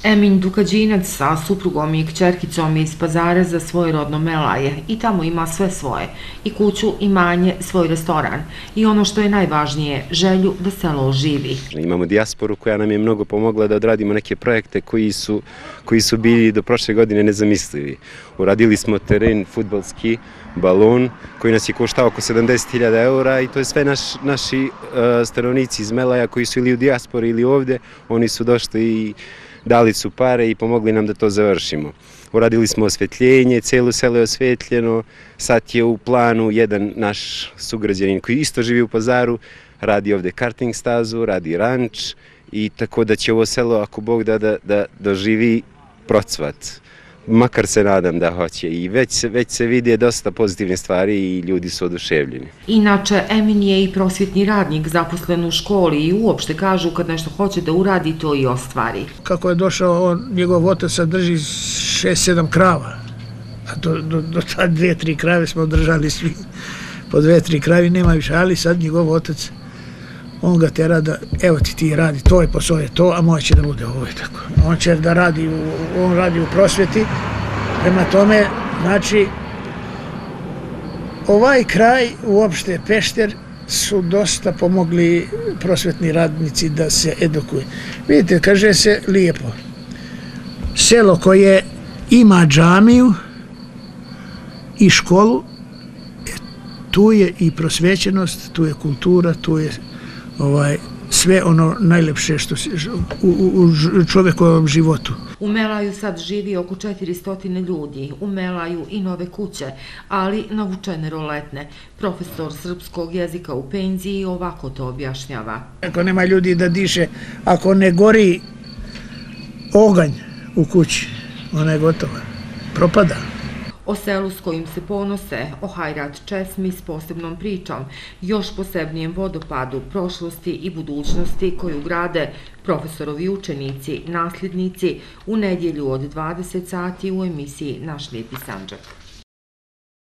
Emin Dukađinac sa suprugom i kćerkicom iz Pazara za svoje rodno Melaje i tamo ima sve svoje, i kuću, imanje, svoj restoran i ono što je najvažnije, želju da selo oživi. Imamo dijasporu koja nam je mnogo pomogla da odradimo neke projekte koji su bili do prošle godine nezamislivi. Uradili smo teren fudbalski, balon, koji nas je koštao oko 70.000 eura i to je sve naši stanovnici iz Melaja koji su ili u dijaspori ili ovde, oni su došli i dali su pare i pomogli nam da to završimo. Uradili smo osvetljenje, celo selo je osvetljeno, sad je u planu jedan naš sugrađanin koji isto živi u Pazaru, radi ovde karting stazu, radi ranč i tako da će ovo selo, ako Bog da doživi procvat. Makar se nadam da hoće i već se vidi dosta pozitivne stvari i ljudi su oduševljeni. Inače, Emin je i prosvjetni radnik zaposlen u školi i uopšte kažu kad nešto hoće da uradi, to i ostvari. Kako je došao, njegov otac drži 6-7 krava, a do tad 2-3 krave smo držali svi, po 2-3 kravi nema više, ali sad njegov otac, on ga tera da, evo ti radi, to je posao je to, a moj će da bude ovo i tako. On će da radi, on radi u prosvjeti, prema tome, znači, ovaj kraj, uopšte Pešter, su dosta pomogli prosvjetni radnici da se edukuju. Vidite, kaže se lijepo, selo koje ima džamiju i školu, tu je i prosvećenost, tu je kultura, tu je sve ono najlepše što u čovjekovom životu. U Melaju sad živi oko 400 ljudi, u Melaju i nove kuće, ali navučene roletne. Profesor srpskog jezika u penziji ovako to objašnjava. Ako nema ljudi da diše, ako ne gori oganj u kući, ona je gotova, propada. O selu s kojim se ponose, o Hajrat česmi s posebnom pričom, još posebnijem vodopadu, prošlosti i budućnosti koju grade profesorovi učenici, nasljednici u nedjelju od 20 sati u emisiji Naš lijepi Sandžak.